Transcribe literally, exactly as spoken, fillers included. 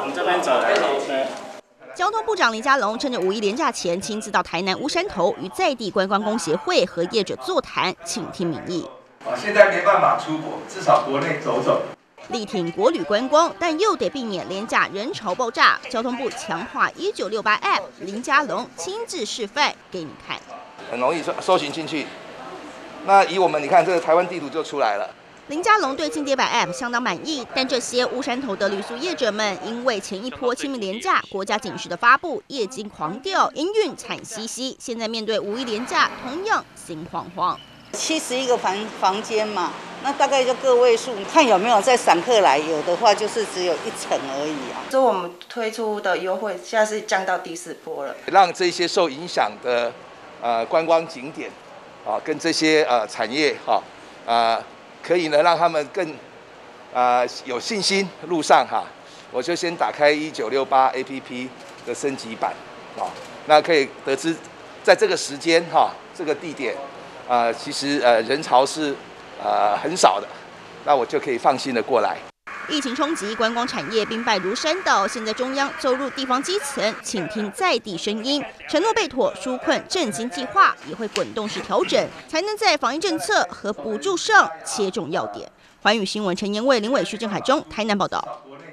往这边走来。对。 交通部长林佳龙趁着五一连假前，亲自到台南乌山头与在地观光工协会和业者座谈，倾听民意。 啊，现在没办法出国，至少国内走走。 力挺国旅观光，但又得避免廉价人潮爆炸。交通部强化一九六八 App， 林佳龙亲自示范给你看。 很容易搜搜寻进去。那以我们你看这个台湾地图就出来了。 林佳龙对进阶版 App 相当满意，但这些乌山头的旅宿业者们，因为前一波清明连假国家警示的发布，业绩狂掉，营运惨兮兮。现在面对五一连假，同样心慌慌。 七十一个房房间嘛，那大概就个位数，看有没有再散客来，有的话就是只有一层而已啊。 所以我们推出的优惠现在是降到第四波了， 让这些受影响的呃观光景点啊，跟这些呃产业哈啊。呃 可以呢，让他们更啊、呃、有信心路上哈，我就先打开一九六八 A P P 的升级版啊，那可以得知，在这个时间哈，这个地点啊、呃，其实呃人潮是呃很少的，那我就可以放心的过来。 疫情冲击观光产业兵败如山倒，现在中央走入地方基层，倾听在地声音，承诺备妥纾困振兴计划，也会滚动式调整，才能在防疫政策和补助上切中要点。环宇新闻陈延卫、林伟旭、郑海中台南报道。